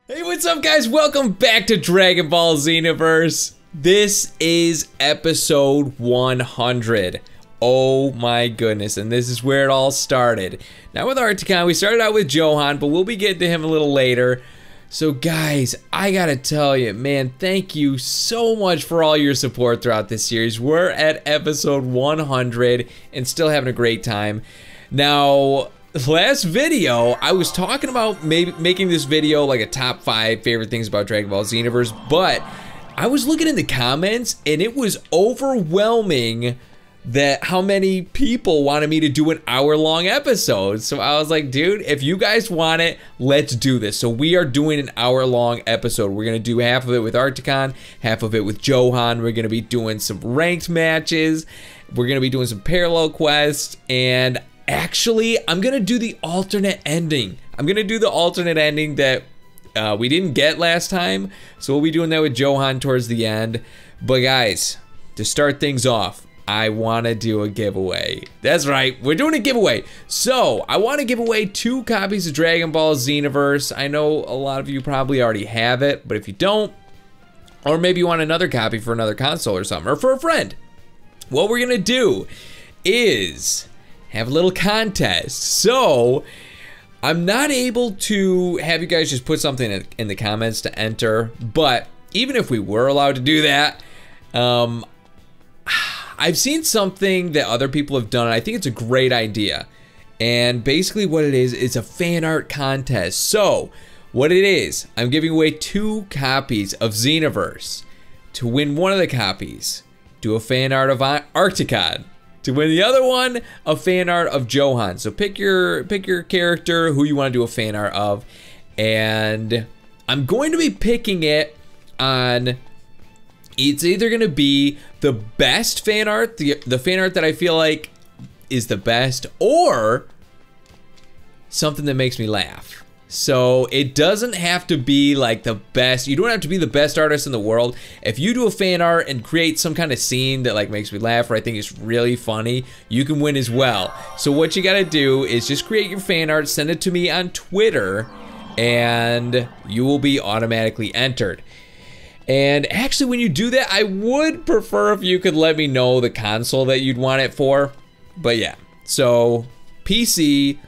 Hey, what's up, guys? Welcome back to Dragon Ball Xenoverse. This is episode 100. Oh my goodness, and this is where it all started. Now with Articon, we started out with Johan, but we'll be getting to him a little later. So guys, I gotta tell you, man, thank you so much for all your support throughout this series. We're at episode 100 and still having a great time. Now, last video, I was talking about maybe making this video like a top 5 favorite things about Dragon Ball Xenoverse, but I was looking in the comments and it was overwhelming that how many people wanted me to do an hour-long episode. So I was like, dude, if you guys want it, let's do this. So we are doing an hour-long episode. We're gonna do half of it with Articon, half of it with Johan. We're gonna be doing some ranked matches. We're gonna be doing some parallel quests, and actually, I'm gonna do the alternate ending. I'm gonna do the alternate ending that we didn't get last time. So we'll be doing that with Johan towards the end. But guys, to start things off, I wanna do a giveaway. That's right, we're doing a giveaway. So, I wanna give away 2 copies of Dragon Ball Xenoverse. I know a lot of you probably already have it, but if you don't, or maybe you want another copy for another console or something, or for a friend, what we're gonna do is have a little contest. So, I'm not able to have you guys just put something in the comments to enter, but even if we were allowed to do that, I've seen something that other people have done, and I think it's a great idea. And basically what it is a fan art contest. So, what it is, I'm giving away 2 copies of Xenoverse. To win one of the copies, do a fan art of Articon. To win the other one, a fan art of Johan. So pick your character, who you want to do a fan art of. And I'm going to be picking it on, it's either going to be the best fan art, the fan art that I feel like is the best, or something that makes me laugh. So it doesn't have to be like the best. You don't have to be the best artist in the world. If you do a fan art and create some kind of scene that like makes me laugh or I think is really funny, you can win as well. So what you gotta do is just create your fan art, send it to me on Twitter, and you will be automatically entered. And actually, when you do that, I would prefer if you could let me know the console that you'd want it for. But yeah, so PC,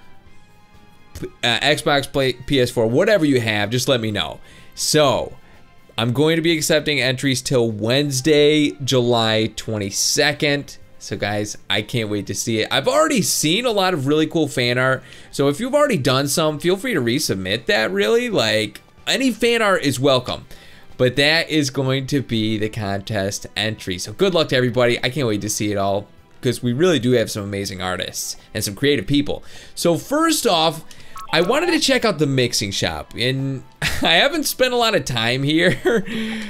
Xbox, PS4, whatever you have, just let me know. So, I'm going to be accepting entries till Wednesday, July 22nd. So guys, I can't wait to see it. I've already seen a lot of really cool fan art. So if you've already done some, feel free to resubmit that, really. Like, any fan art is welcome. But that is going to be the contest entry. So good luck to everybody. I can't wait to see it all, because we really do have some amazing artists and some creative people. So first off, I wanted to check out the mixing shop, and I haven't spent a lot of time here.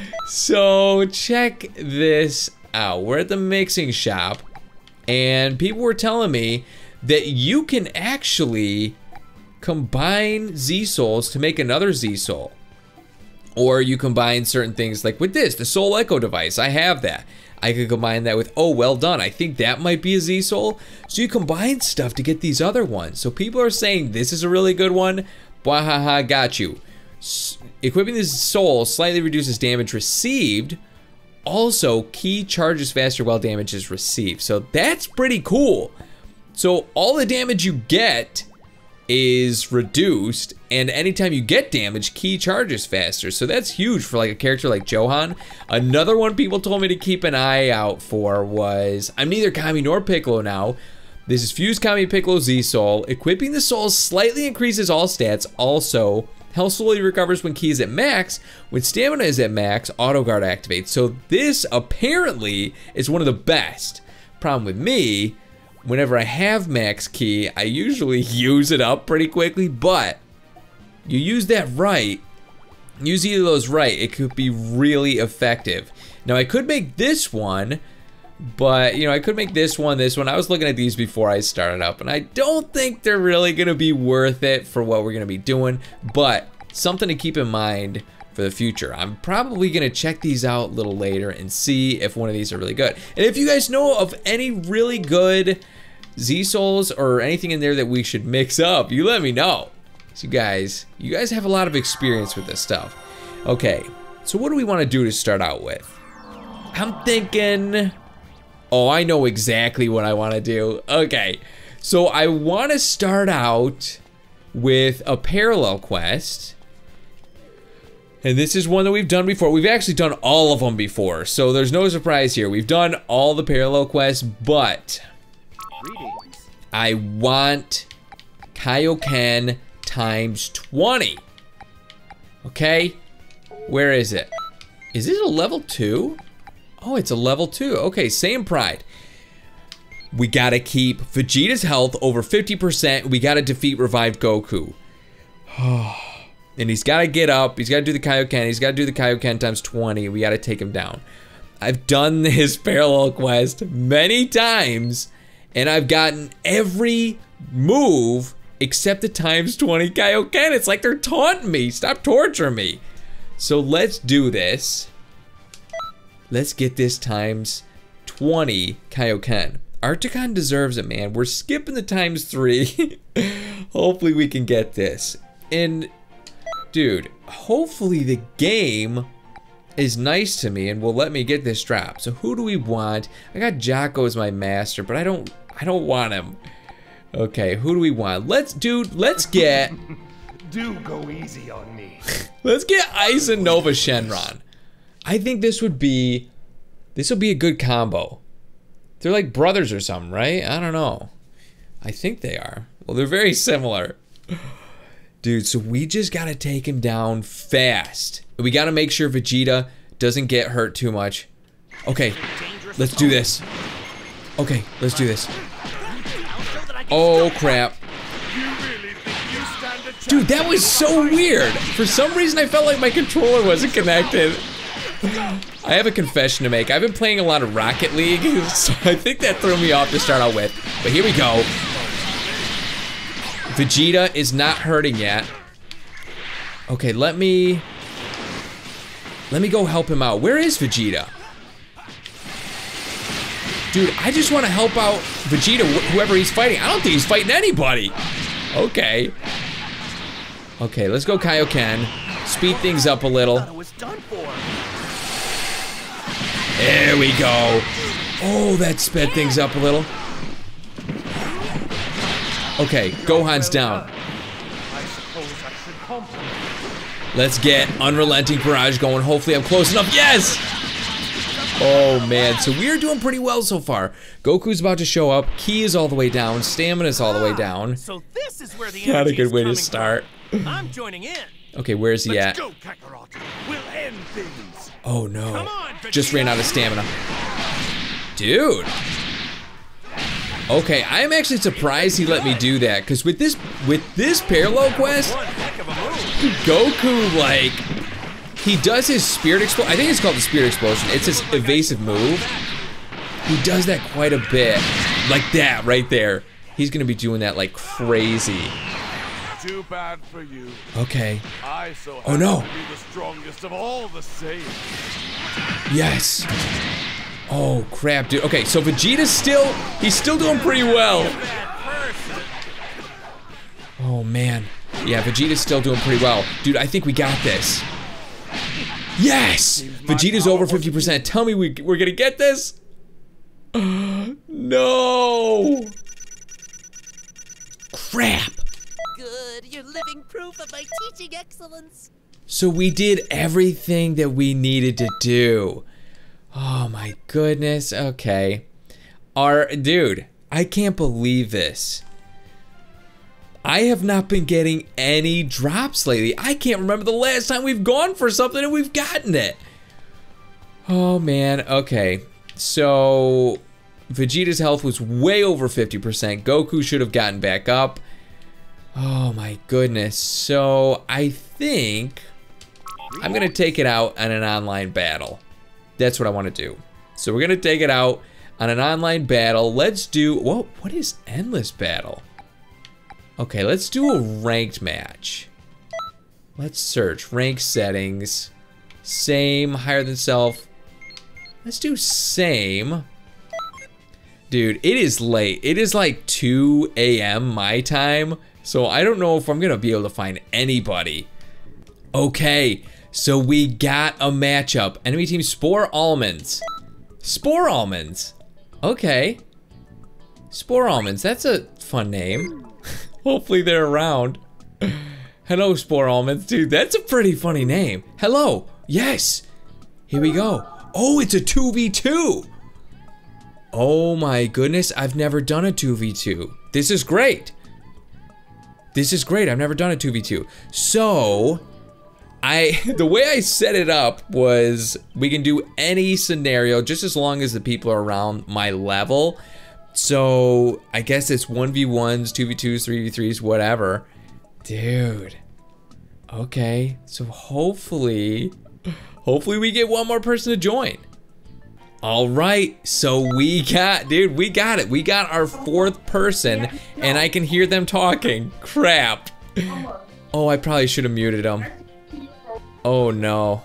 So check this out. We're at the mixing shop, and people were telling me that you can actually combine Z-Souls to make another Z-Soul. Or you combine certain things like with this, the Soul Echo device. I have that. I could combine that with, oh, well done. I think that might be a Z-Soul. So you combine stuff to get these other ones. So people are saying this is a really good one. Bwahaha, got you. Equipping this soul slightly reduces damage received. Also, key charges faster while damage is received. So that's pretty cool. So all the damage you get is reduced, and anytime you get damage, key charges faster. So that's huge for like a character like Johan. Another one people told me to keep an eye out for was, I'm neither Kami nor Piccolo now. This is Fused Kami Piccolo Z-Soul. Equipping the soul slightly increases all stats. Also, health slowly recovers when ki is at max. When stamina is at max, auto guard activates. So this apparently is one of the best. Problem with me, whenever I have max ki, I usually use it up pretty quickly, but you use that right, use either of those right, it could be really effective. Now I could make this one, but you know, I could make this one. I was looking at these before I started up, and I don't think they're really gonna be worth it for what we're gonna be doing, but something to keep in mind for the future. I'm probably gonna check these out a little later and see if one of these are really good. And if you guys know of any really good Z-Souls or anything in there that we should mix up, you let me know. So you guys have a lot of experience with this stuff. Okay, so what do we want to do to start out with? I'm thinking, oh, I know exactly what I want to do. Okay, so I want to start out with a parallel quest. And this is one that we've done before. We've actually done all of them before, so there's no surprise here. We've done all the parallel quests, but I want Kaioken times 20. Okay, where is it? Is it a level 2? Oh, it's a level 2. Okay, same pride. We gotta keep Vegeta's health over 50%. We gotta defeat revived Goku. And he's gotta get up. He's gotta do the Kaioken. He's gotta do the Kaioken times 20. We gotta take him down. I've done this parallel quest many times, and I've gotten every move except the times 20 Kaioken. It's like they're taunting me. Stop torturing me. So let's do this. Let's get this times 20 Kaioken. Articon deserves it, man. We're skipping the times 3. Hopefully we can get this. And, dude, hopefully the game is nice to me and will let me get this drop. So who do we want? I got Jocko as my master, but I don't want him. Okay, who do we want? Let's get Do go easy on me. Let's get Ice and Nova Shenron. I think this will be a good combo. They're like brothers or something, right? I don't know. I think they are. Well, they're very similar. Dude, so we just gotta take him down fast. We gotta make sure Vegeta doesn't get hurt too much. Okay, let's do this. Okay, let's do this. Oh, crap. Dude, that was so weird. For some reason, I felt like my controller wasn't connected. I have a confession to make. I've been playing a lot of Rocket League, so I think that threw me off to start out with. But here we go. Vegeta is not hurting yet. Okay, let me go help him out. Where is Vegeta? Dude, I just want to help out Vegeta, whoever he's fighting. I don't think he's fighting anybody. Okay. Okay, let's go Kaioken. Speed things up a little. There we go. Oh, that sped things up a little. Okay, Gohan's down. Let's get Unrelenting Barrage going. Hopefully I'm close enough. Yes! Oh, man. So we're doing pretty well so far. Goku's about to show up. Ki is all the way down. Stamina's all the way down. So this is where the Not a good way to start. I'm joining in. Okay, where's he at? Go, Kakarot. We'll end things. Oh, no. Come on, Just ran out of stamina. Dude. Okay, I am actually surprised he let me do that, because with this parallel quest, Goku, like, he does his spirit explosion. I think it's called the spirit explosion. It's his evasive move. He does that quite a bit. Like that right there. He's gonna be doing that like crazy. Too bad for you. Okay. Oh no. To be the strongest of all the Saiyans. Yes. Oh crap, dude. Okay, so Vegeta's he's still doing pretty well. Oh man. Yeah, Vegeta's still doing pretty well. Dude, I think we got this. Yes! Vegeta's over 50%. Tell me we're gonna get this? No! Crap! Good, you're living proof of my teaching excellence. So we did everything that we needed to do. Oh my goodness, okay. Dude, I can't believe this. I have not been getting any drops lately. I can't remember the last time we've gone for something and we've gotten it. Oh man, okay. So, Vegeta's health was way over 50%. Goku should have gotten back up. Oh my goodness. So, I think I'm gonna take it out on an online battle. That's what I want to do. So we're gonna take it out on an online battle. Let's do, whoa, what is endless battle? Okay, let's do a ranked match. Let's search rank settings. Same, higher than self. Let's do same. Dude, it is late. It is like 2 a.m. my time. So I don't know if I'm gonna be able to find anybody. Okay, so we got a matchup. Enemy team Spore Almonds. Spore Almonds. Okay. Spore Almonds, that's a fun name. Hopefully they're around. Hello, Spore Almonds. Dude, that's a pretty funny name. Hello. Yes. Here we go. Oh, it's a 2v2. Oh my goodness, I've never done a 2v2. This is great. This is great. I've never done a 2v2. So, the way I set it up was we can do any scenario just as long as the people are around my level. So, I guess it's 1v1s, 2v2s, 3v3s, whatever. Dude. Okay. So hopefully we get one more person to join. All right. So we got it. We got our 4th person and I can hear them talking. Crap. Oh, I probably should have muted them. Oh no.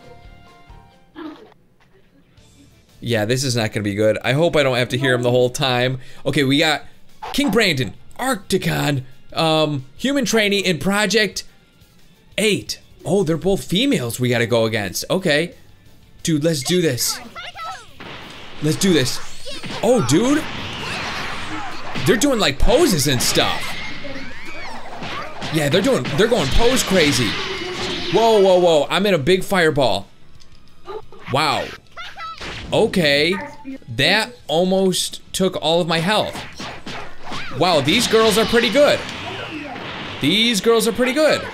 Yeah, this is not gonna be good. I hope I don't have to hear him the whole time. Okay, we got King Brandon, Arcticon, Human Trainee in Project 8. Oh, they're both females we gotta go against. Okay. Dude, let's do this. Let's do this. Oh, dude. They're doing like poses and stuff. Yeah, they're going pose crazy. Whoa, whoa, whoa. I'm in a big fireball. Wow. Okay, that almost took all of my health. Wow, these girls are pretty good. These girls are pretty good.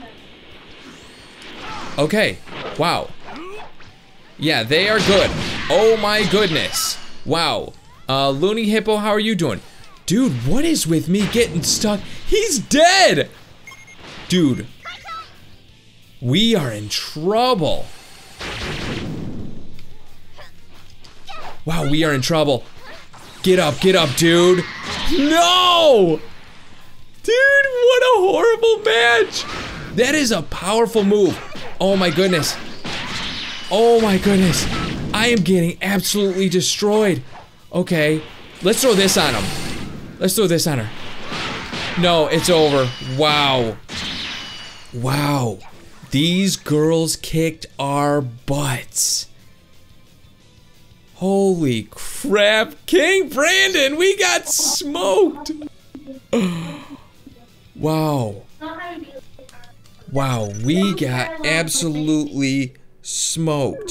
Okay, wow. Yeah, they are good. Oh my goodness. Wow. Looney Hippo, how are you doing? Dude, what is with me getting stuck? He's dead! Dude. We are in trouble. Wow, we are in trouble. Get up, dude. No! Dude, what a horrible match. That is a powerful move. Oh my goodness. Oh my goodness. I am getting absolutely destroyed. Okay, let's throw this on him. Let's throw this on her. No, it's over. Wow. Wow. These girls kicked our butts. Holy crap, King Brandon, we got smoked. Wow. Wow, we got absolutely smoked.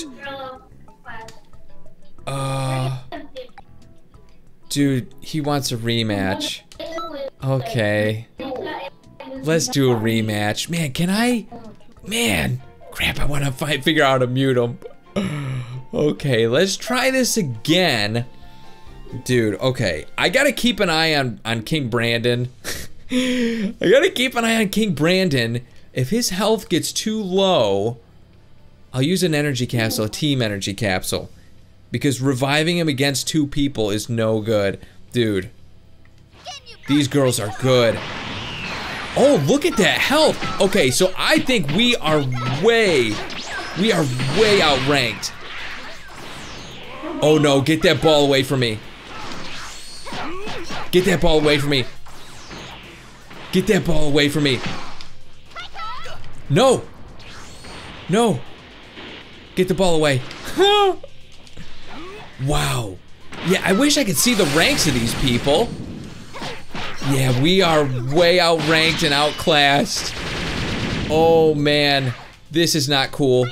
Dude, he wants a rematch. Okay. Let's do a rematch. Man, can I? Man, crap, I want to figure out how to mute him. Okay, let's try this again. Dude, okay. I gotta keep an eye on King Brandon. I gotta keep an eye on King Brandon. If his health gets too low, I'll use an energy capsule, a team energy capsule. Because reviving him against 2 people is no good. Dude, these girls are good. Oh, look at that health. Okay, so I think we are way outranked. Oh no, get that ball away from me. Get that ball away from me. Get that ball away from me. No. No. Get the ball away. Wow. Yeah, I wish I could see the ranks of these people. Yeah, we are way outranked and outclassed. Oh man, this is not cool.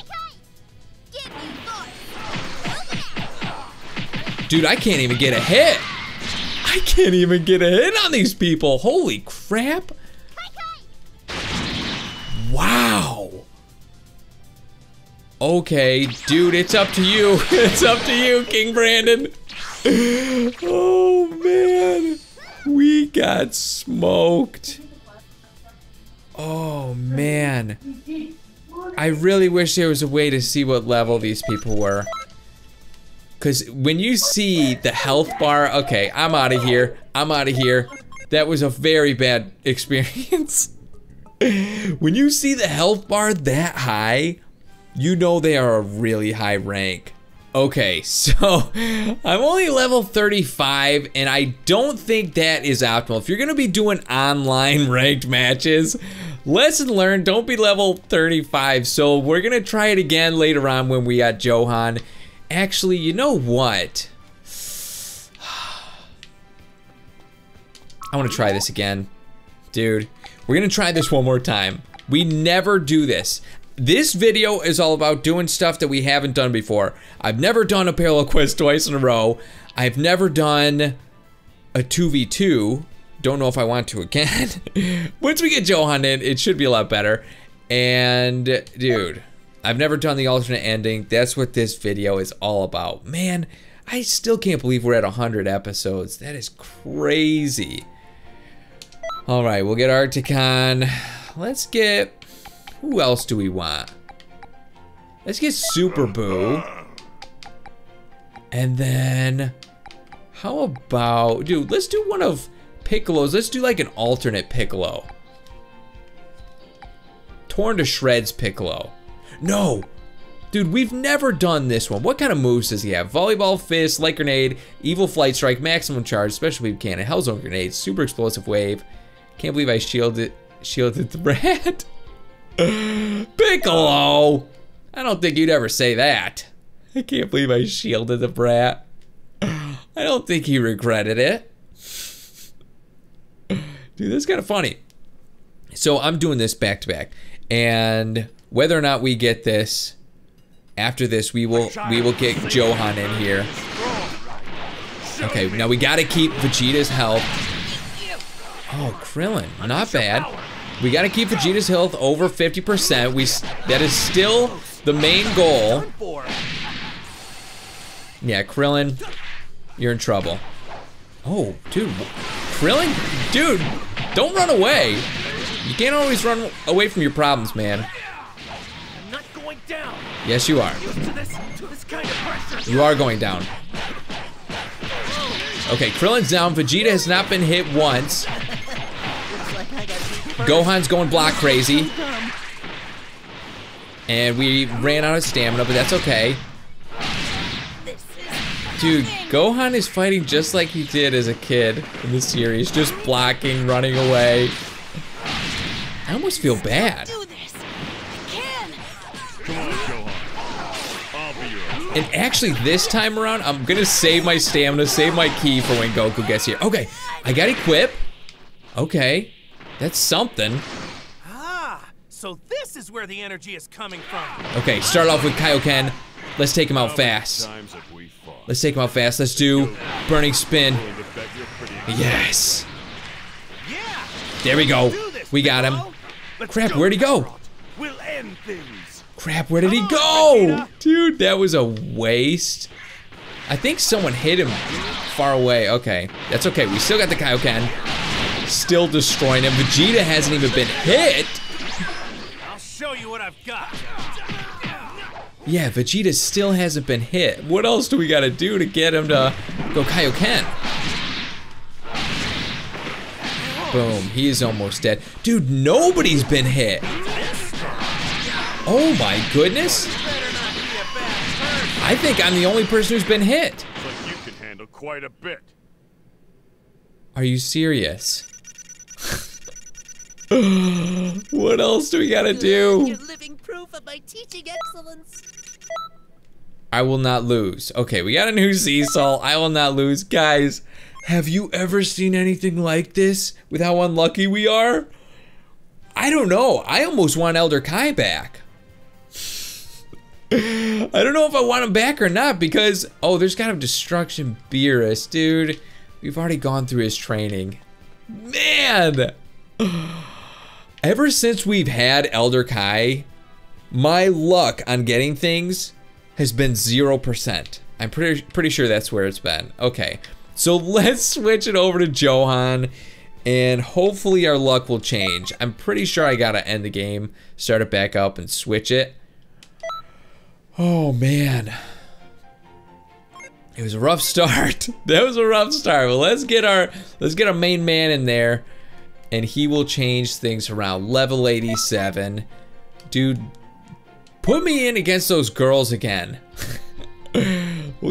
Dude, I can't even get a hit. I can't even get a hit on these people. Holy crap. Wow. Okay, dude, it's up to you. It's up to you, King Brandon. Oh man. We got smoked. Oh man. I really wish there was a way to see what level these people were. Cause when you see the health bar, okay, I'm out of here. I'm out of here. That was a very bad experience. When you see the health bar that high, you know they are a really high rank. Okay, so I'm only level 35, and I don't think that is optimal. If you're gonna be doing online ranked matches, lesson learned, don't be level 35. So we're gonna try it again later on when we got Johan. Actually, you know what? I wanna try this again. Dude, we're gonna try this one more time. We never do this. This video is all about doing stuff that we haven't done before. I've never done a parallel quest twice in a row. I've never done a 2v2. Don't know if I want to again. Once we get Johan in, it should be a lot better. And dude, I've never done the alternate ending. That's what this video is all about. Man, I still can't believe we're at 100 episodes. That is crazy. All right, we'll get Arcticon. Let's get... Who else do we want? Let's get Super Boo. And then, how about, dude, let's do one of Piccolo's. Let's do like an alternate Piccolo. Torn to Shreds Piccolo. No, dude, we've never done this one. What kind of moves does he have? Volleyball Fist, Light Grenade, Evil Flight Strike, Maximum Charge, Special Beam Cannon, Hellzone Grenade, Super Explosive Wave. Can't believe I shielded the rat. Piccolo! I don't think you'd ever say that. I can't believe I shielded the brat. I don't think he regretted it. Dude, that's kind of funny. So I'm doing this back to back, and whether or not we get this, after this we will get Johan in here. Okay, now we gotta keep Vegeta's health. Oh, Krillin, not bad. We gotta keep Vegeta's health over 50%. That is still the main goal. Yeah, Krillin, you're in trouble. Oh, dude, Krillin, dude, don't run away. You can't always run away from your problems, man. I'm not going down. Yes, you are. To this kind of pressure. You are going down. Okay, Krillin's down. Vegeta has not been hit once. Gohan's going block crazy. And we ran out of stamina, but that's okay. Dude, Gohan is fighting just like he did as a kid in the series. Just blocking, running away. I almost feel bad. And actually, this time around, I'm gonna save my stamina, save my ki for when Goku gets here. Okay, I got equip. Okay, that's something. Ah, so this is where the energy is coming from. Okay, start off with Kaioken. Let's take him out fast. Let's take him out fast. Let's do Burning Spin. Yes. There we go. We got him. Crap, where'd he go? We'll end things. Crap, where did he go? Dude, that was a waste. I think someone hit him far away. Okay, that's okay. We still got the Kaioken. Still destroying him. Vegeta hasn't even been hit. I'll show you what I've got. Yeah, Vegeta still hasn't been hit. What else do we gotta do to get him to go Kaioken? Boom, he is almost dead. Dude, nobody's been hit. Oh my goodness. I think I'm the only person who's been hit. But you can handle quite a bit. Are you serious? What else do we gotta do? You're living proof of my teaching excellence. I will not lose. Okay, we got a new Cecil. I will not lose. Guys, have you ever seen anything like this with how unlucky we are? I don't know. I almost want Elder Kai back. I don't know if I want him back or not because, oh, there's kind of Destruction Beerus, dude. We've already gone through his training. Man! Ever since we've had Elder Kai, my luck on getting things has been 0%. I'm pretty sure that's where it's been. Okay, so let's switch it over to Johan, and hopefully our luck will change. I'm pretty sure I gotta end the game, start it back up, and switch it. Oh man, it was a rough start. That was a rough start. Well, let's get our main man in there, and he will change things around. Level 87, dude. Put me in against those girls again.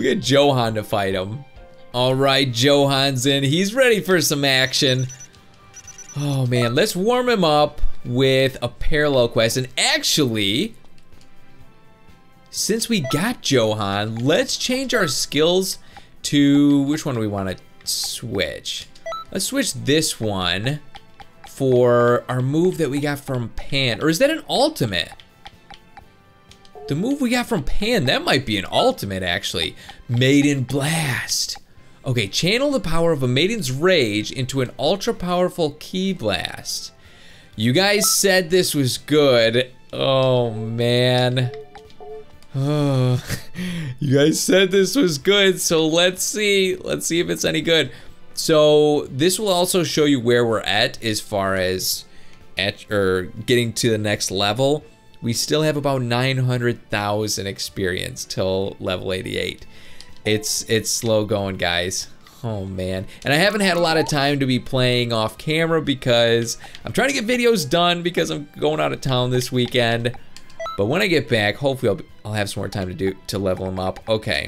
get Johan to fight him. All right, Johan's in. He's ready for some action. Oh man, let's warm him up with a parallel quest. And actually, since we got Johan, let's change our skills to, which one do we want to switch? Let's switch this one for our move that we got from Pan. Or is that an ultimate? The move we got from Pan, that might be an ultimate actually. Maiden Blast. Okay, channel the power of a Maiden's Rage into an ultra powerful Ki Blast. You guys said this was good. Oh man. Oh, you guys said this was good, so let's see. Let's see if it's any good. So this will also show you where we're at as far as getting to the next level. We still have about 900,000 experience till level 88. It's slow going, guys. Oh man. And I haven't had a lot of time to be playing off camera because I'm trying to get videos done because I'm going out of town this weekend. But when I get back, hopefully I'll have some more time to level him up. Okay.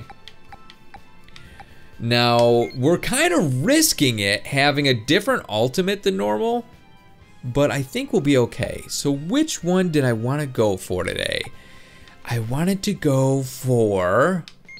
Now, we're kind of risking it having a different ultimate than normal, but I think we'll be okay. So which one did I want to go for today? I wanted to go for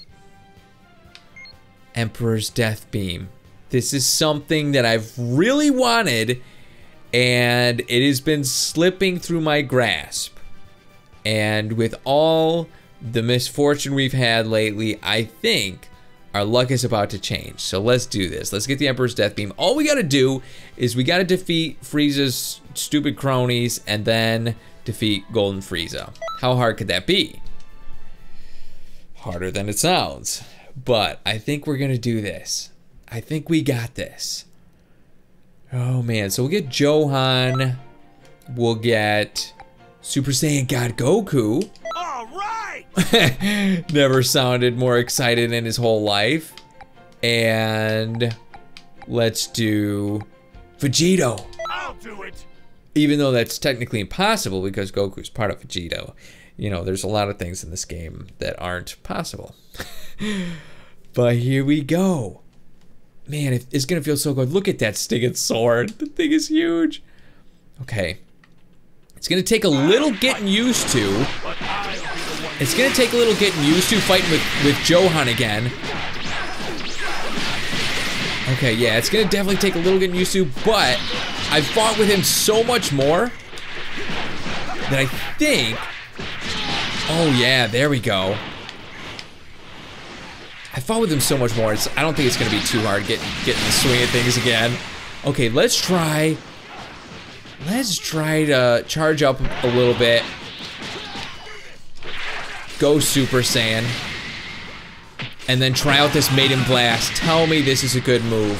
Emperor's Death Beam. This is something that I've really wanted, and it has been slipping through my grasp. And with all the misfortune we've had lately, I think our luck is about to change. So let's do this. Let's get the Emperor's Death Beam. All we gotta do is we gotta defeat Frieza's stupid cronies and then defeat Golden Frieza. How hard could that be? Harder than it sounds. But I think we're gonna do this. I think we got this. Oh man, so we'll get Johan. We'll get Super Saiyan God Goku. All right. Never sounded more excited in his whole life. And let's do Vegito. I'll do it. Even though that's technically impossible because Goku's part of Vegito. You know, there's a lot of things in this game that aren't possible. But here we go. Man, it's gonna feel so good. Look at that stinging sword. The thing is huge. Okay. It's gonna take a little getting used to. It's gonna take a little getting used to fighting with Johan again. Okay, yeah, it's gonna definitely take a little getting used to, but I've fought with him so much more that I think. Oh yeah, there we go. I fought with him so much more. I don't think it's gonna be too hard getting the swing of things again. Okay, let's try to charge up a little bit. Go Super Saiyan. And then try out this Maiden Blast. Tell me this is a good move.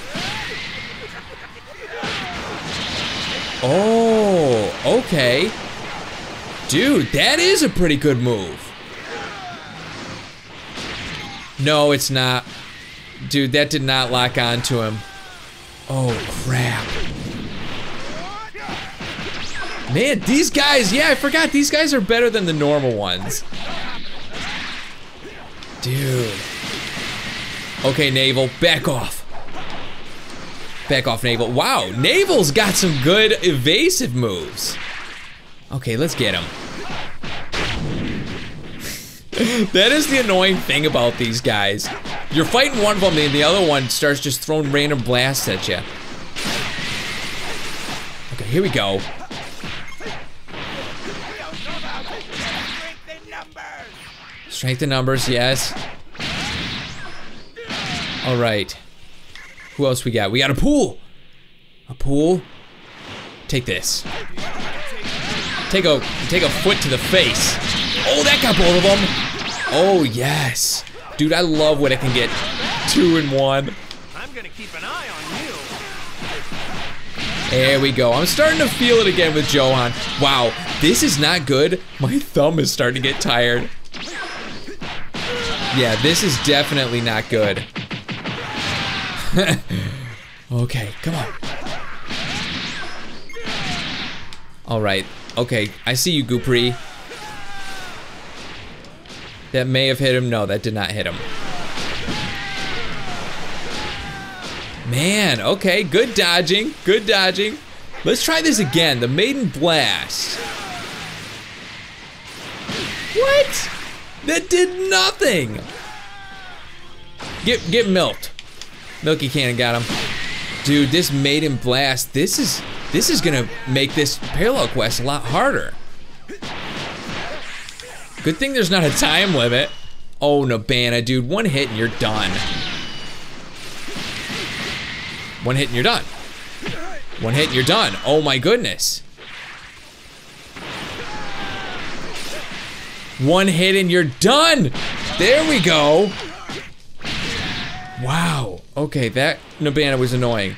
Oh, okay. Dude, that is a pretty good move. No, it's not. Dude, that did not lock on to him. Oh, crap. Man, these guys, yeah, I forgot. These guys are better than the normal ones. Dude. Okay, Navel, back off. Back off, Navel. Wow, Navel's got some good evasive moves. Okay, let's get him. That is the annoying thing about these guys. You're fighting one of them and the other one starts just throwing random blasts at you. Okay, here we go. Strength in numbers, yes. All right. Who else we got? We got a pool. A pool. Take this. Take a foot to the face. Oh, that got both of them. Oh yes, dude, I love when I can get 2 in 1. I'm gonna keep an eye on you. There we go. I'm starting to feel it again with Johan. Wow, this is not good. My thumb is starting to get tired. Yeah, this is definitely not good. Okay, come on. All right. Okay, I see you, Goopri. That may have hit him. No, that did not hit him. Man, okay, good dodging, good dodging. Let's try this again, the Maiden Blast. What? That did nothing. Get milked. Milky Cannon got him. Dude, this Maiden Blast, this is gonna make this parallel quest a lot harder. Good thing there's not a time limit. Oh, Nabana, dude, one hit and you're done. One hit and you're done. One hit and you're done. Oh my goodness. One hit and you're done. There we go. Wow. Okay, that Nabana was annoying.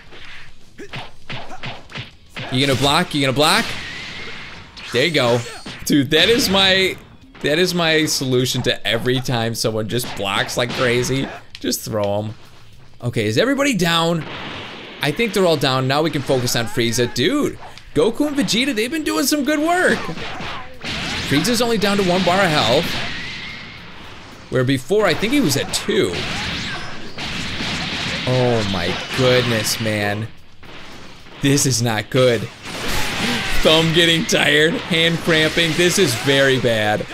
You gonna block? You gonna block? There you go. Dude, that is my solution to every time someone just blocks like crazy. Just throw them. Okay, is everybody down? I think they're all down. Now we can focus on Frieza. Dude, Goku and Vegeta, they've been doing some good work. Frieza's only down to 1 bar of health. Where before, I think he was at 2. Oh my goodness, man. This is not good. Thumb getting tired, hand cramping. This is very bad.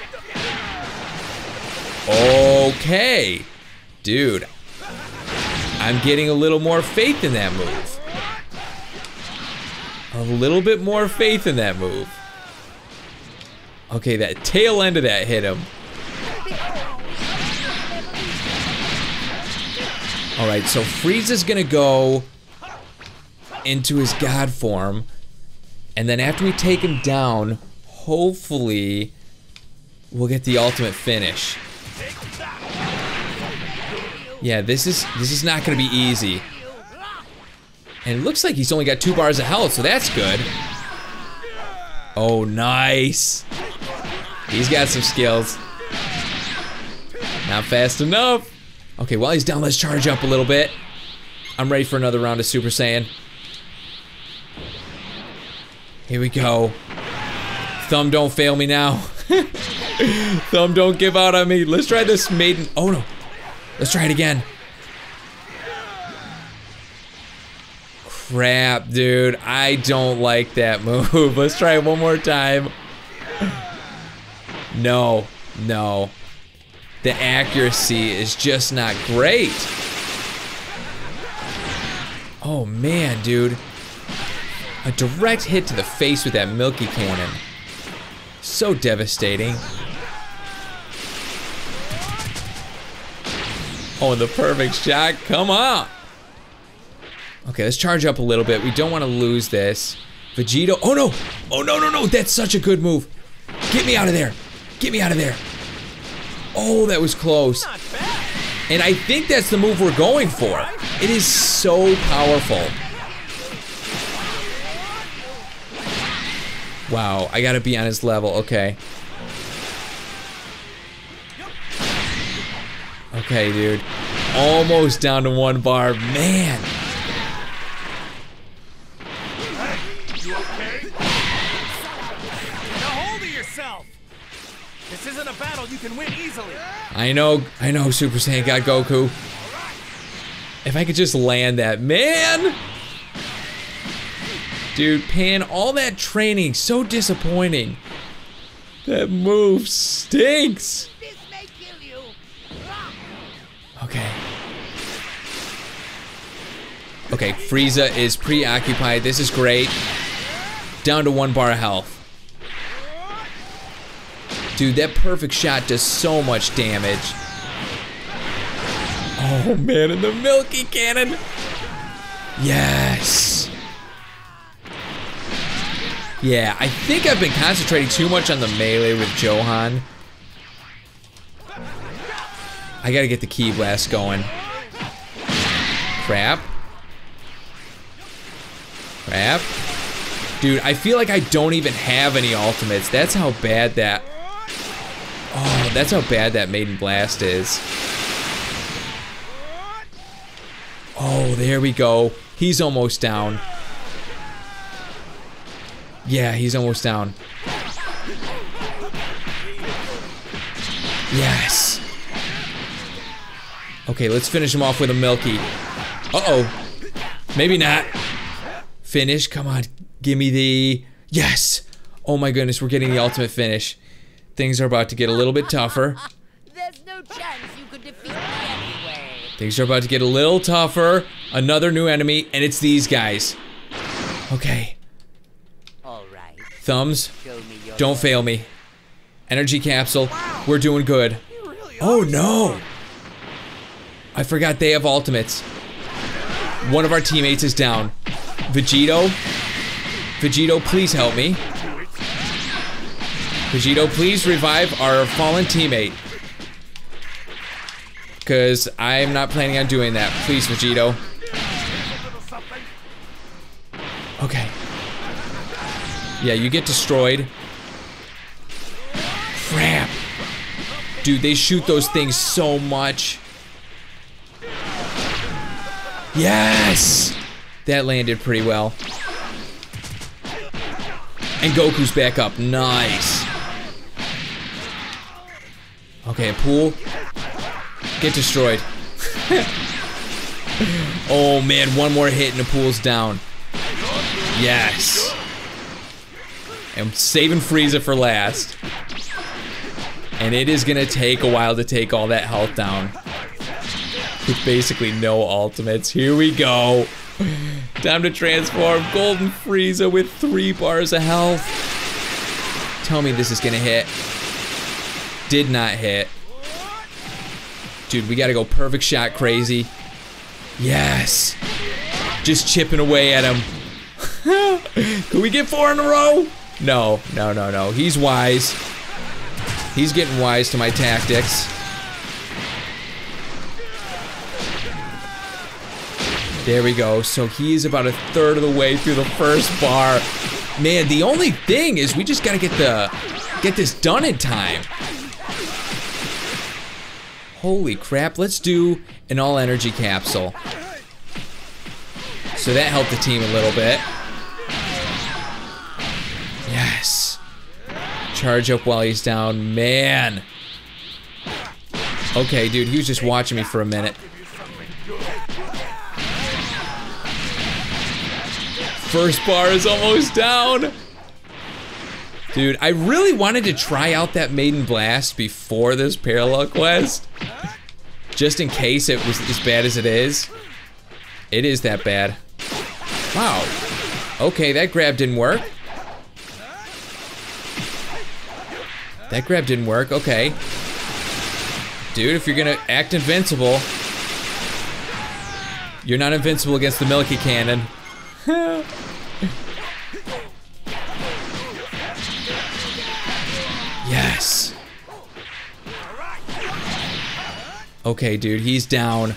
Okay. Dude, I'm getting a little more faith in that move. A little bit more faith in that move. Okay, that tail end of that hit him. Alright, so Frieza's gonna go into his God form. And then after we take him down, hopefully we'll get the ultimate finish. Yeah, this is not gonna be easy. And it looks like he's only got 2 bars of health, so that's good. Oh, nice. He's got some skills. Not fast enough. Okay, while he's down, let's charge up a little bit. I'm ready for another round of Super Saiyan. Here we go. Thumb, don't fail me now. Thumb, don't give out on me. Let's try this Maiden. Oh no. Let's try it again. Crap, dude. I don't like that move. Let's try it one more time. No, no. The accuracy is just not great. Oh man, dude. A direct hit to the face with that Milky Cannon. So devastating. Oh, and the perfect shot. Come on. Okay, let's charge up a little bit. We don't want to lose this. Vegeta. Oh no. Oh no, no, no. That's such a good move. Get me out of there. Get me out of there. Oh, that was close. And I think that's the move we're going for. It is so powerful. Wow, I gotta be on his level. Okay. Okay, dude. Almost down to 1 bar. Man. You okay? Now hold of yourself. This isn't a battle you can win easily. I know, Super Saiyan God Goku. If I could just land that, man! Dude, Pan, all that training, so disappointing. That move stinks. This may kill you. Okay. Okay, Frieza is preoccupied. This is great. Down to 1 bar of health. Dude, that perfect shot does so much damage. Oh man, and the Milky Cannon. Yes. Yeah, I think I've been concentrating too much on the melee with Johan. I gotta get the Ki Blast going. Crap. Crap. Dude, I feel like I don't even have any ultimates. That's how bad that... Oh, that's how bad that Maiden Blast is. Oh, there we go. He's almost down. Yeah, he's almost down. Yes. Okay, let's finish him off with a Milky. Uh-oh. Maybe not. Finish, come on. Give me the... Yes! Oh my goodness, we're getting the ultimate finish. Things are about to get a little bit tougher. There's no chance you could defeat me anyway. Things are about to get a little tougher. Another new enemy, and it's these guys. Okay. All right. Thumbs, Show me your don't fail me. Energy capsule, we're doing good. Oh no! I forgot they have ultimates. One of our teammates is down. Vegito, please help me. Vegito, please revive our fallen teammate. Because I'm not planning on doing that. Please, Vegito. Okay. Yeah, you get destroyed. Crap. Dude, they shoot those things so much. Yes! That landed pretty well. And Goku's back up. Nice. Okay, pool. Get destroyed. Oh man, one more hit and the pool's down. Yes. I'm saving Frieza for last. And it is gonna take a while to take all that health down. With basically no ultimates. Here we go. Time to transform Golden Frieza with 3 bars of health. Tell me this is gonna hit. Did not hit. Dude, we gotta go perfect shot crazy. Yes. Just chipping away at him. Can we get 4 in a row? No, no, no, no. He's wise. He's getting wise to my tactics. There we go. So he is about 1/3 of the way through the first bar. Man, the only thing is we just gotta get this done in time. Holy crap, let's do an all energy capsule. So that helped the team a little bit. Yes. Charge up while he's down, man. Okay, dude, he was just watching me for a minute. First bar is almost down. Dude, I really wanted to try out that Maiden Blast before this parallel quest. Just in case it was as bad as it is. It is that bad. Wow. Okay, that grab didn't work. That grab didn't work, okay. Dude, if you're gonna act invincible, you're not invincible against the Milky Cannon. Yes. Okay, dude, he's down.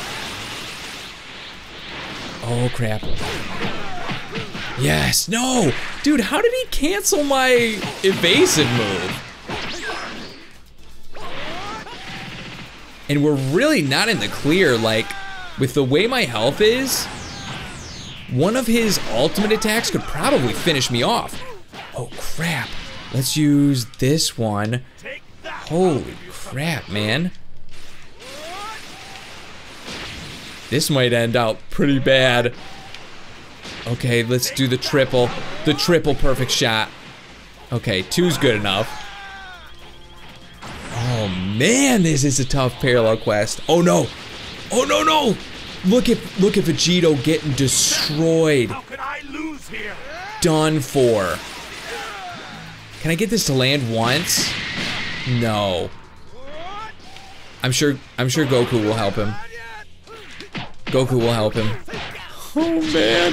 Oh, crap. Yes, no! Dude, how did he cancel my evasive move? And we're really not in the clear, like, with the way my health is, one of his ultimate attacks could probably finish me off. Oh, crap. Let's use this one. Holy crap, man. This might end out pretty bad. Okay, let's do the triple. The triple perfect shot. Okay, 2's good enough. Oh man, this is a tough parallel quest. Oh no! Oh no no! Look at Vegito getting destroyed. How could I lose here? Done for. Can I get this to land once? No. I'm sure Goku will help him. Goku will help him. Oh man.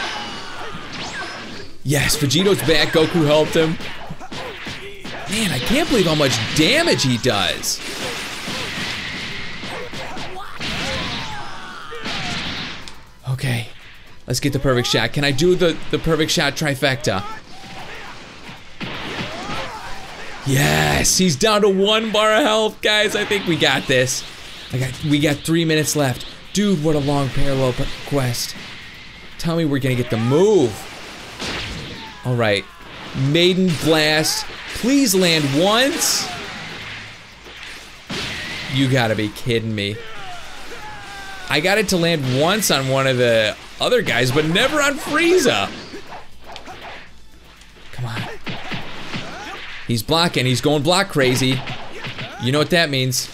Yes, Vegito's back. Goku helped him. Man, I can't believe how much damage he does. Okay, let's get the perfect shot. Can I do the perfect shot trifecta? Yes, he's down to 1 bar of health, guys. I think we got this. We got 3 minutes left. Dude, what a long parallel quest. Tell me we're gonna get the move. All right, Maiden Blast. Please land once. You gotta be kidding me. I got it to land once on one of the other guys, but never on Frieza. Come on. He's blocking. He's going block crazy. You know what that means.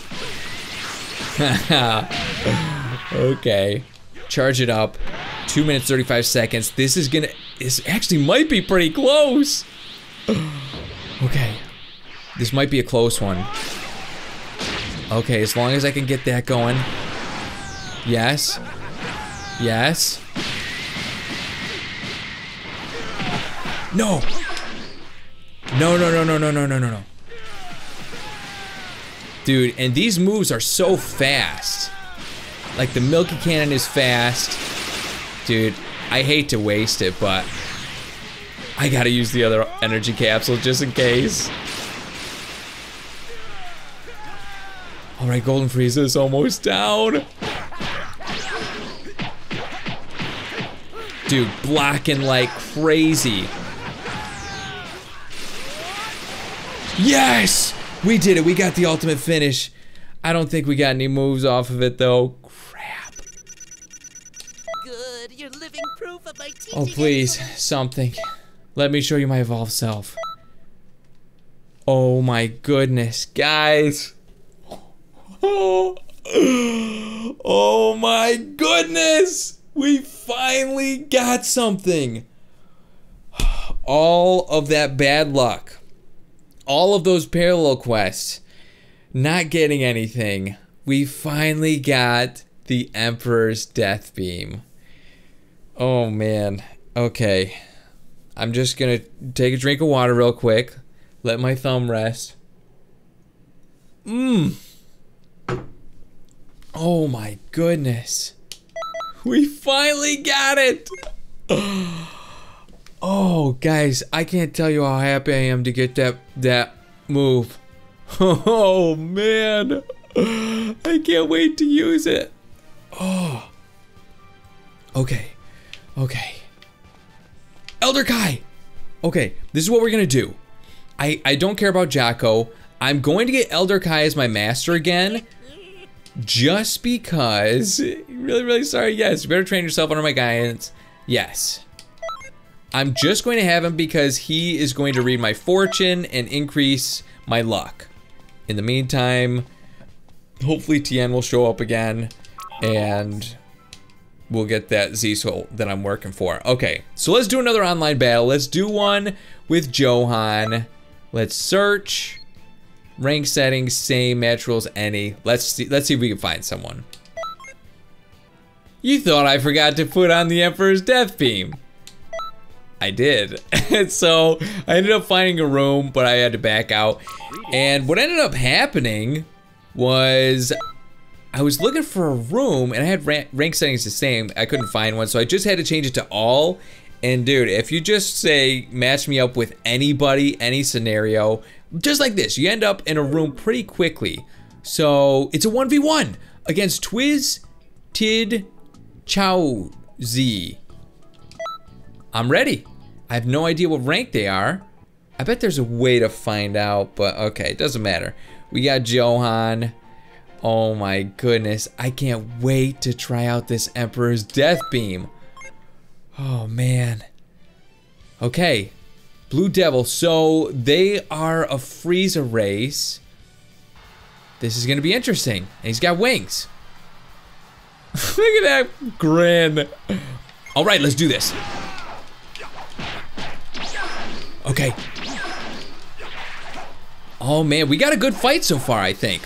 Okay. Charge it up. 2 minutes, 35 seconds. This actually might be pretty close. Okay. This might be a close one. Okay, as long as I can get that going. Yes. Yes. No. No, no, no, no, no, no, no, no, no. Dude, and these moves are so fast. Like the Milky Cannon is fast. Dude, I hate to waste it, but I gotta use the other energy capsule just in case. Alright, Golden Frieza is almost down. Dude, blocking like crazy. Yes! We did it. We got the ultimate finish. I don't think we got any moves off of it, though. Crap. Good, you're living proof of my teaching. Oh, please. Something. Let me show you my evolved self. Oh, my goodness. Guys. Oh, my goodness. We finally got something. All of that bad luck. All of those parallel quests, not getting anything. We finally got the Emperor's Death Beam. Oh man, okay. I'm just gonna take a drink of water real quick. Let my thumb rest. Oh my goodness. We finally got it! Oh, guys, I can't tell you how happy I am to get that move. Oh, man. I can't wait to use it. Oh. Okay. Okay. Elder Kai! Okay, this is what we're gonna do. I don't care about Jocko. I'm going to get Elder Kai as my master again. Just because... Really, really sorry. Yes, you better train yourself under my guidance. Yes. I'm just going to have him because he is going to read my fortune and increase my luck. In the meantime, hopefully Tien will show up again and we'll get that Z-Soul that I'm working for. Okay, so let's do another online battle. Let's do one with Johan. Let's search. Rank settings, same, match rules, any. Let's see if we can find someone. You thought I forgot to put on the Emperor's Death Beam. I did. So I ended up finding a room, but I had to back out. And what ended up happening was I was looking for a room and I had rank settings the same. I couldn't find one, so I just had to change it to all. And dude, if you just say match me up with anybody, any scenario, just like this, you end up in a room pretty quickly. So it's a 1v1 against Twiz, Tid, Chow Z. I'm ready. I have no idea what rank they are. I bet there's a way to find out, but okay, it doesn't matter. We got Johan. Oh my goodness, I can't wait to try out this Emperor's Death Beam. Oh man. Okay, Blue Devil, so they are a Frieza race. This is gonna be interesting. And he's got wings. Look at that grin. All right, let's do this. Okay. Oh man, we got a good fight so far, I think.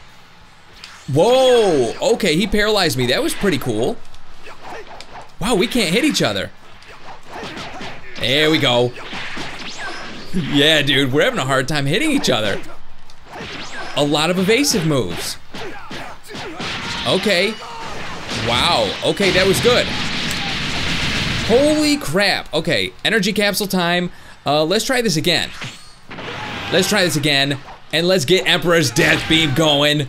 Whoa, okay, he paralyzed me. That was pretty cool. Wow, we can't hit each other. There we go. Yeah, dude, we're having a hard time hitting each other. A lot of evasive moves. Okay. Wow, okay, that was good. Holy crap. Okay, energy capsule time. Let's try this again. Let's try this again, and let's get Emperor's Death Beam going.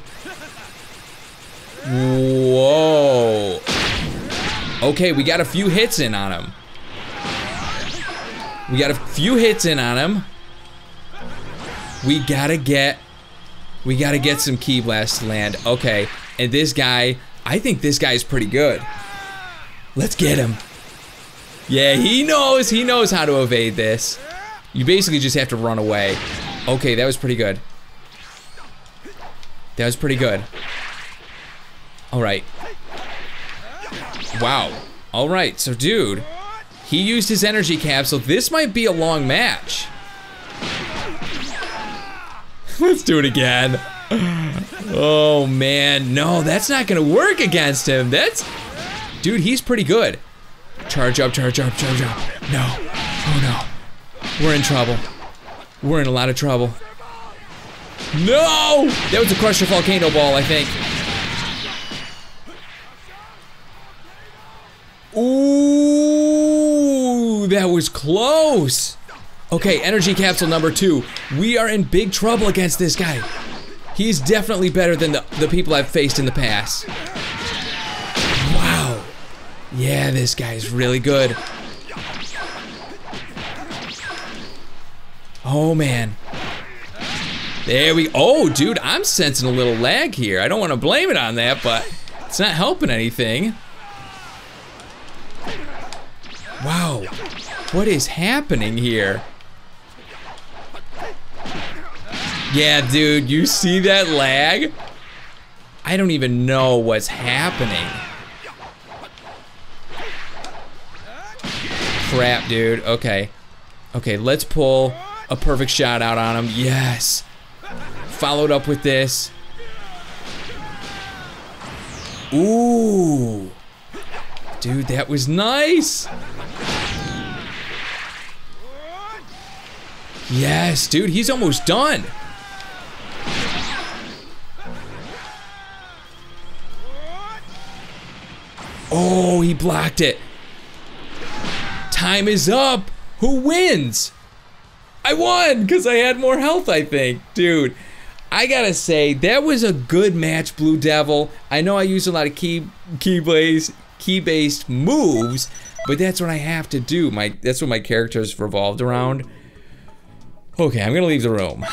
Whoa. Okay, we got a few hits in on him. We got a few hits in on him. We gotta get some Ki Blasts to land. Okay, and this guy, I think this guy is pretty good. Let's get him. Yeah, he knows how to evade this. You basically just have to run away. Okay, that was pretty good. That was pretty good. All right. Wow. All right, so dude, he used his energy capsule. This might be a long match. Let's do it again. Oh man, no, that's not gonna work against him. Dude, he's pretty good. Charge up, charge up, charge up. No, oh no. We're in trouble. We're in a lot of trouble. No! That was a Crusher Volcano Ball, I think. Ooh, that was close. Okay, energy capsule number 2. We are in big trouble against this guy. He's definitely better than the people I've faced in the past. Wow. Yeah, this guy's really good. Oh, man. There we... Oh, dude, I'm sensing a little lag here. I don't want to blame it on that, but it's not helping anything. Wow. What is happening here? Yeah, dude, you see that lag? I don't even know what's happening. Crap, dude. Okay. Okay, let's pull a perfect shot out on him. Yes. Followed up with this. Ooh. Dude, that was nice. Yes, dude, he's almost done. Oh, he blocked it. Time is up. Who wins? I won because I had more health, I think. Dude, I gotta say, that was a good match, Blue Devil. I know I use a lot of key-based moves, but that's what I have to do. That's what my character's revolved around. Okay, I'm gonna leave the room.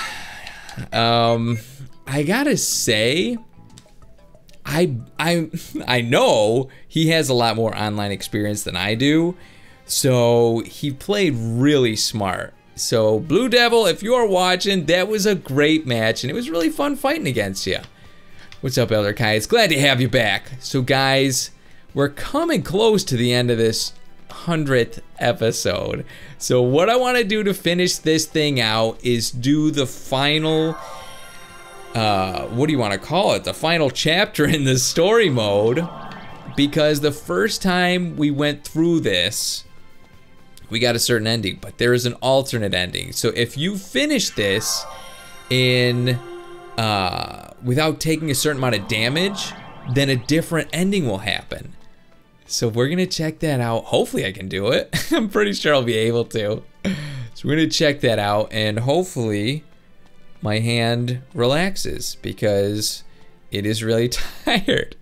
I gotta say, I know he has a lot more online experience than I do, so he played really smart. So Blue Devil, if you're watching, that was a great match and it was really fun fighting against you. What's up, Elder Kai? It's glad to have you back. So guys, we're coming close to the end of this 100th episode. So what I want to do to finish this thing out is do the final, what do you want to call it? The final chapter in the story mode. Because the first time we went through this, we got a certain ending, but there is an alternate ending. So if you finish this in without taking a certain amount of damage, then a different ending will happen. So we're gonna check that out. Hopefully I can do it. I'm pretty sure I'll be able to. So we're gonna check that out and hopefully my hand relaxes because it is really tired.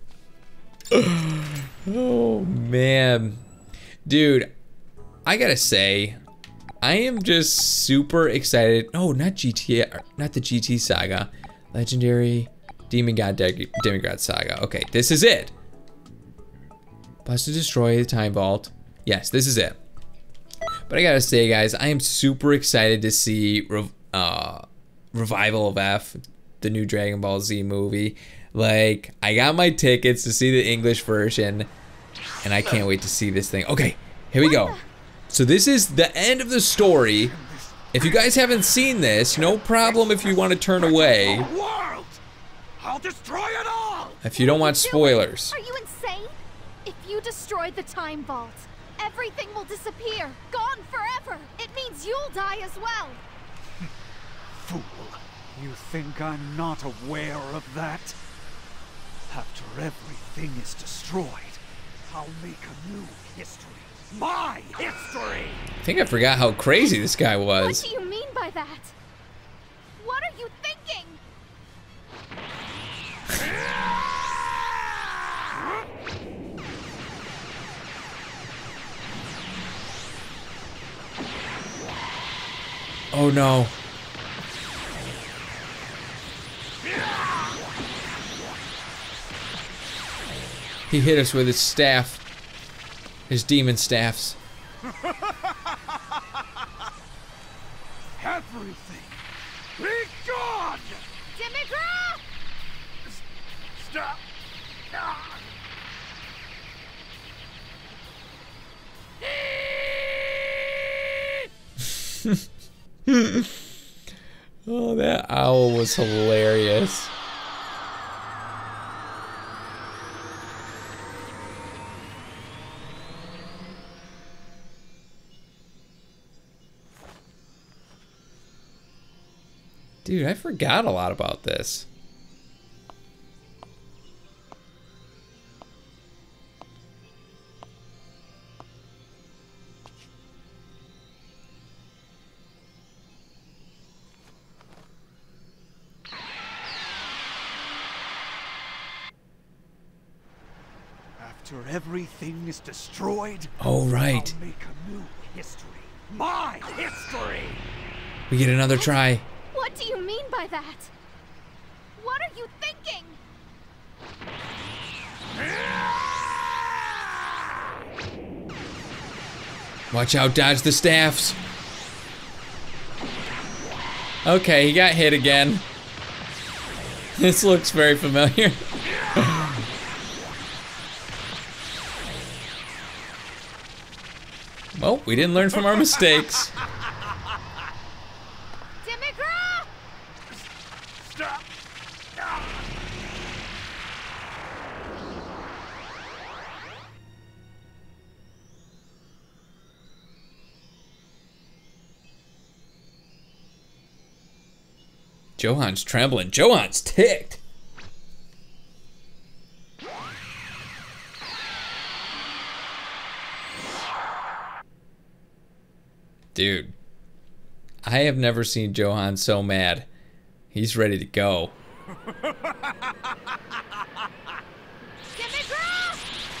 Oh man. Dude, I gotta say, I am just super excited. Oh, not GT, not the GT Saga. Legendary Demon God Demigod Saga. Okay, this is it. Plus to destroy the time vault. Yes, this is it. But I gotta say, guys, I am super excited to see Revival of F, the new Dragon Ball Z movie. Like, I got my tickets to see the English version, and I can't wait to see this thing. Okay, here we go. So this is the end of the story. If you guys haven't seen this, no problem if you want to turn away. World! I'll destroy it all! If you don't want spoilers. Are you insane? If you destroy the time vault, everything will disappear, gone forever. It means you'll die as well. Fool, you think I'm not aware of that? After everything is destroyed, I'll make a new history. My history! I think I forgot how crazy this guy was. What do you mean by that? What are you thinking? Oh no. He hit us with his staff. His demon staffs. Everything, be gone! Demigra! Stop! Ah. Oh, that owl was hilarious. Dude, I forgot a lot about this. After everything is destroyed, Oh, right. I'll make a new history. My history! We get another try. What do you mean by that? What are you thinking? Watch out, dodge the staffs. Okay, he got hit again. This looks very familiar. Well, we didn't learn from our mistakes. Demigra! Stop! Ah. Johan's trembling. Johan's ticked. Dude, I have never seen Johan so mad. He's ready to go. Demigra!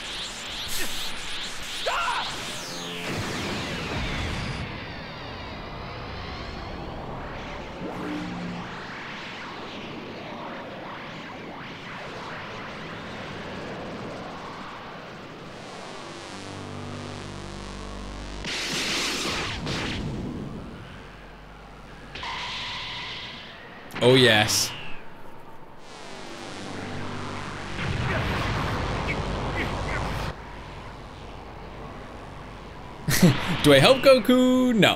Oh, yes. Do I help Goku? No.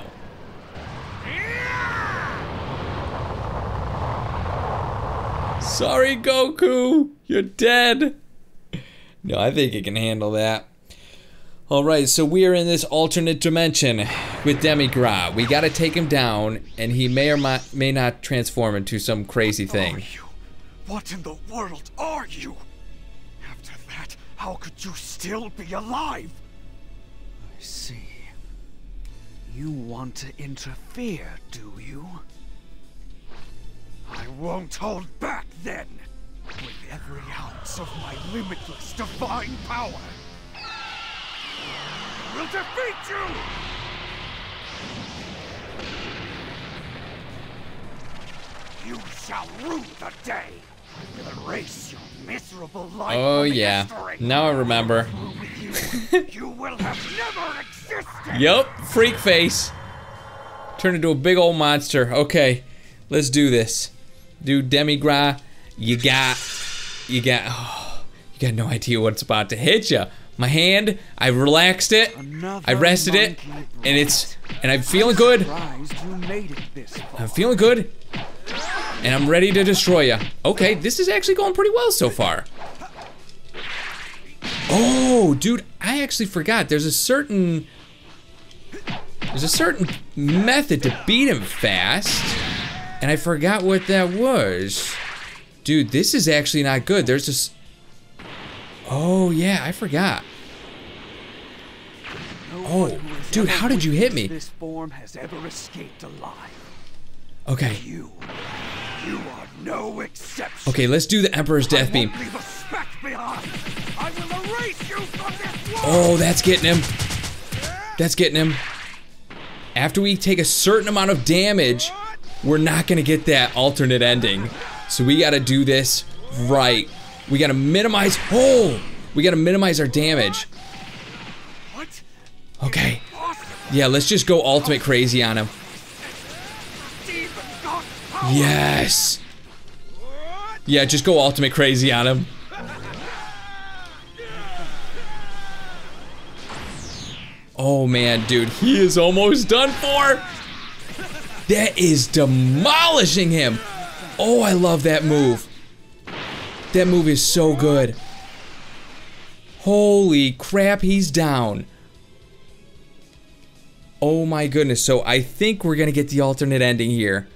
Sorry, Goku. You're dead. No, I think he can handle that. Alright, so we are in this alternate dimension with Demigra. We gotta take him down, and he may or may not transform into some crazy thing. Are you? What in the world are you? After that, how could you still be alive? I see. You want to interfere, do you? I won't hold back then! With every ounce of my limitless divine power! I will defeat you! You shall rue the day! I will erase your miserable life Oh, from yeah. history. Now I remember. With you, you will have never existed! Yup, freak face. Turned into a big old monster. Okay, let's do this. Dude, Demigra, you got no idea what's about to hit you. My hand, I relaxed it, I rested it, and I'm feeling good. Surprised you made it this far. I'm feeling good, and I'm ready to destroy you. Okay, this is actually going pretty well so far. Oh, dude, I actually forgot. There's a certain method to beat him fast, and I forgot what that was. Dude, this is actually not good. There's this. Oh yeah, I forgot. Oh, dude, how did you hit me? This form has ever escaped alive. Okay. You are no exception. Okay, let's do the Emperor's Death Beam. I won't leave a speck behind. I will erase you from this world. Oh, that's getting him. That's getting him. After we take a certain amount of damage, we're not gonna get that alternate ending. So we gotta do this right. We gotta minimize. Oh, we gotta minimize our damage. What? Okay. Yeah, let's just go ultimate crazy on him. Yes. Yeah, just go ultimate crazy on him. Oh man, dude, he is almost done for. That is demolishing him. Oh, I love that move. That move is so good. Holy crap, he's down. Oh my goodness, so I think we're gonna get the alternate ending here.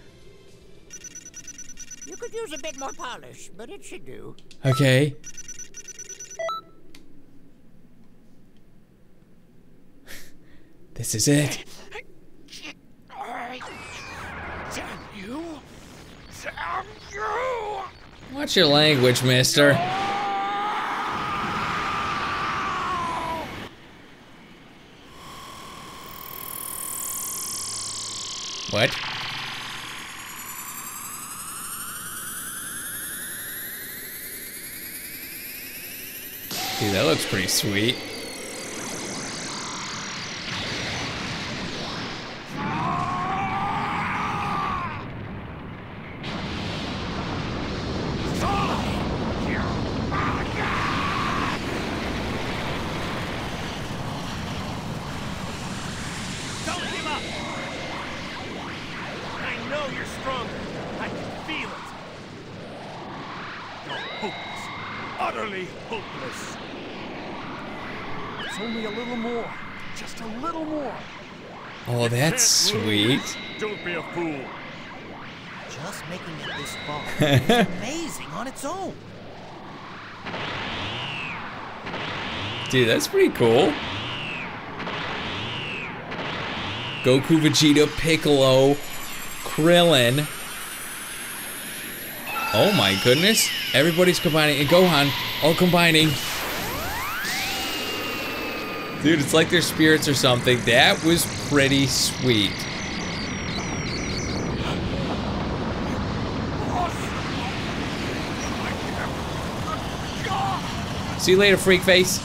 You could use a bit more polish, but it should do. Okay. This is it. Damn you! Damn you! Watch your language, mister. What? Dude, that looks pretty sweet. Don't give up! I know you're stronger. I can feel it. You're hopeless. Utterly hopeless. It's only a little more. Just a little more. Oh, that's Can't lose. sweet. Don't be a fool. Just making it this far is amazing on its own. Dude, that's pretty cool. Goku, Vegeta, Piccolo, Krillin. Oh my goodness. Everybody's combining. And Gohan, all combining. Dude, it's like they're spirits or something. That was pretty sweet. See you later, freak face.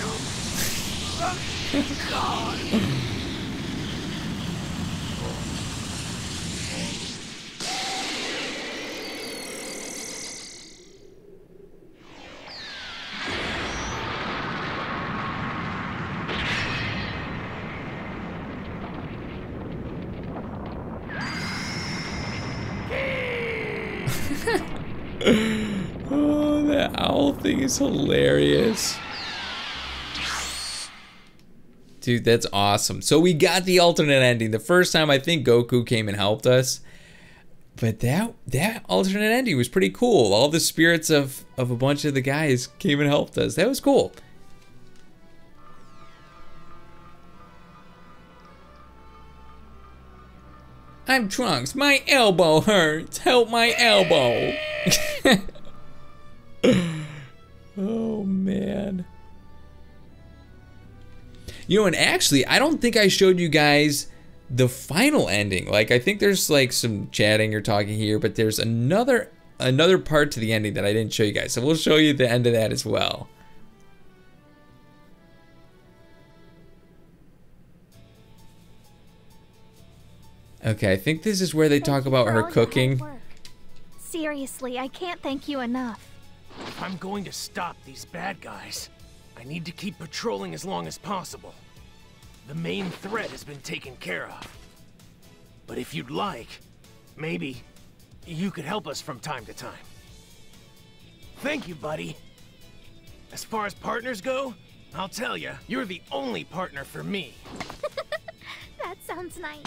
Oh, that owl thing is hilarious. Dude, that's awesome. So we got the alternate ending. The first time I think Goku came and helped us. But that alternate ending was pretty cool. All the spirits of a bunch of the guys came and helped us. That was cool. I'm Trunks. My elbow hurts. Help my elbow. Oh, man. You know, and actually, I don't think I showed you guys the final ending. Like, I think there's like some chatting or talking here, but there's another part to the ending that I didn't show you guys. So we'll show you the end of that as well. Okay, I think this is where they talk about her cooking. Seriously, I can't thank you enough. If I'm going to stop these bad guys, I need to keep patrolling as long as possible. The main threat has been taken care of. But if you'd like, maybe you could help us from time to time. Thank you, buddy. As far as partners go, I'll tell you, you're the only partner for me. That sounds nice.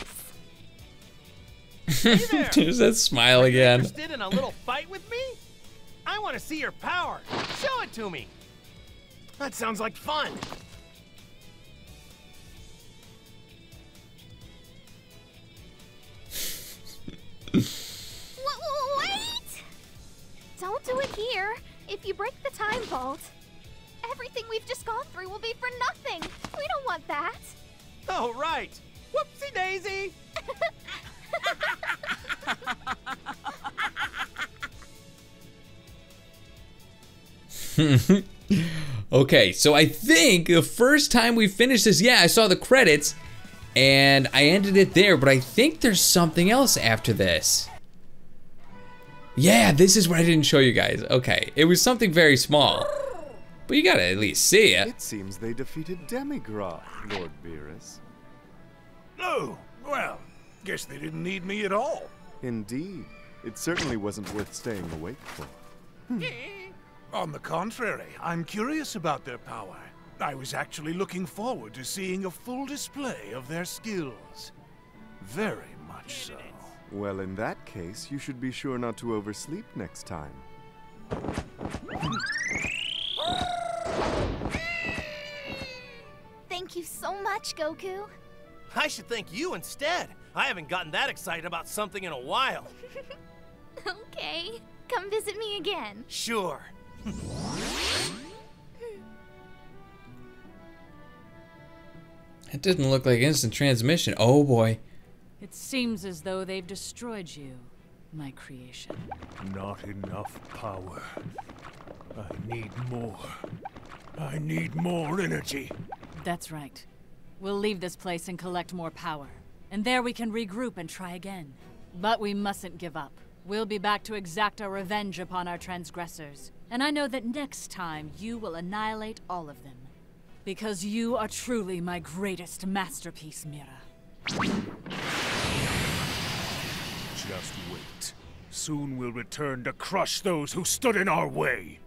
Hey there! There's that smile again. Interested in a little fight with me? I want to see your power. Show it to me. That sounds like fun. Wait! Don't do it here. If you break the time vault, everything we've just gone through will be for nothing. We don't want that. Oh, right. Whoopsie daisy. Okay, so I think the first time we finished this, yeah, I saw the credits and I ended it there, but I think there's something else after this. Yeah, this is what I didn't show you guys. Okay, it was something very small, but you gotta at least see it. It seems they defeated Demigroth, Lord Beerus. Oh, well, guess they didn't need me at all. Indeed. It certainly wasn't worth staying awake for. On the contrary, I'm curious about their power. I was actually looking forward to seeing a full display of their skills. Very much so. Well, in that case, you should be sure not to oversleep next time. Thank you so much, Goku. I should thank you instead. I haven't gotten that excited about something in a while. Okay, come visit me again. Sure. It doesn't look like instant transmission. Oh boy. It seems as though they've destroyed you, my creation. Not enough power. I need more. I need more energy. That's right. We'll leave this place and collect more power. And there we can regroup and try again. But we mustn't give up. We'll be back to exact our revenge upon our transgressors. And I know that next time you will annihilate all of them. Because you are truly my greatest masterpiece, Mira. Just wait. Soon we'll return to crush those who stood in our way.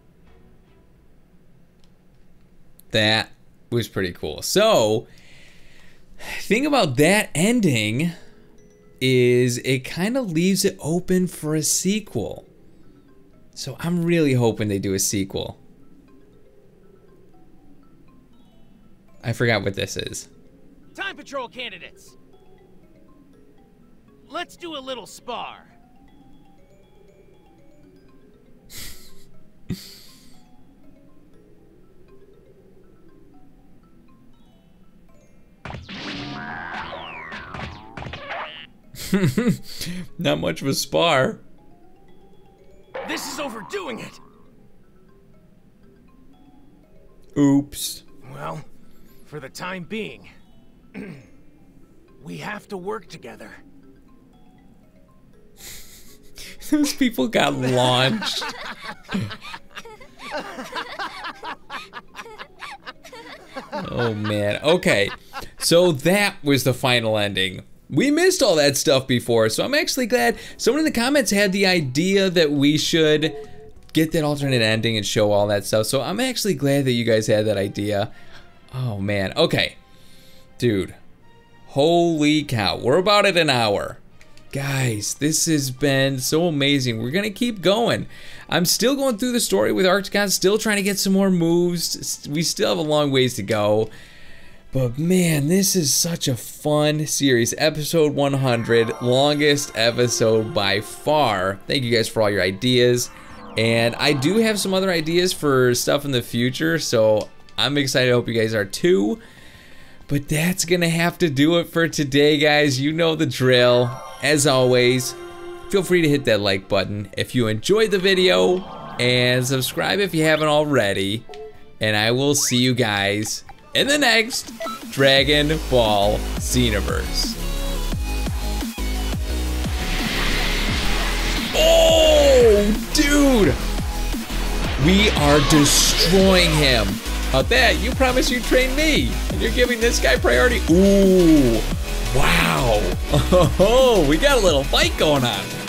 That was pretty cool. So, thing about that ending is it kind of leaves it open for a sequel. So I'm really hoping they do a sequel. I forgot what this is. Time Patrol candidates. Let's do a little spar. Not much of a spar. This is overdoing it. Oops. Well, for the time being, we have to work together. Those people got launched. Oh man. Okay. So that was the final ending. We missed all that stuff before, so I'm actually glad someone in the comments had the idea that we should get that alternate ending and show all that stuff. So I'm actually glad that you guys had that idea. Oh man. Okay. Dude. Holy cow. We're about at an hour. Guys, this has been so amazing. We're gonna keep going. I'm still going through the story with Arcticon, still trying to get some more moves. We still have a long ways to go. But man, this is such a fun series. Episode 100, longest episode by far. Thank you guys for all your ideas. And I do have some other ideas for stuff in the future, so I'm excited. I hope you guys are too. But that's gonna have to do it for today, guys. You know the drill. As always, feel free to hit that like button if you enjoyed the video, and subscribe if you haven't already. And I will see you guys in the next Dragon Ball Xenoverse. Oh, dude! We are destroying him. About that, you promised you'd train me, and you're giving this guy priority. Ooh, wow. Oh, we got a little fight going on.